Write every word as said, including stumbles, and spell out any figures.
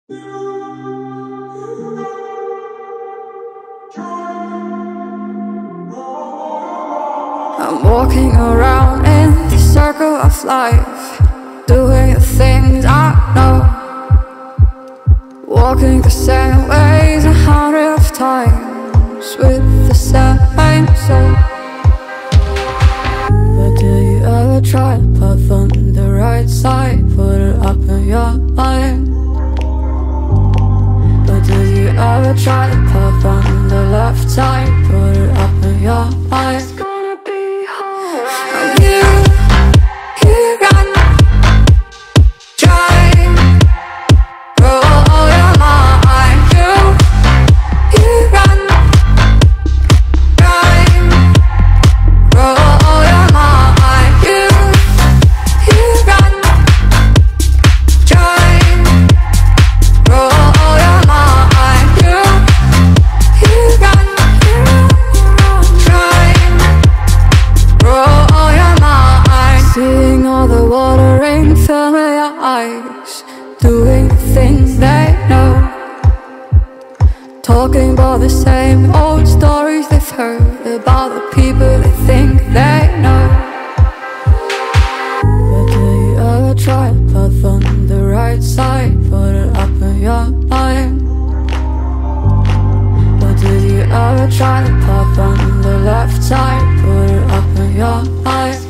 I'm walking around in the circle of life, doing the things I know, walking the same ways a hundred of times with the same soul. But do you ever try to path on the right side, put it up in your mind? But do you ever try to path on the left side, put it up in your mind? Doing the things they know, talking about the same old stories they've heard about the people they think they know. But do you ever try to path on the right side, put it up in your mind? But do you ever try to path on the left side, put it up in your mind?